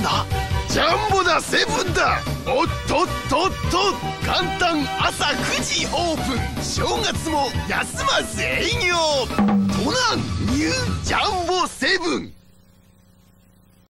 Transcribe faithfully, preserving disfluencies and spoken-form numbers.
だ？ジャンボだ、セブンだ。おっとっとっと、元旦朝くじオープン。正月も休まず営業。都南ニュージャンボセブン。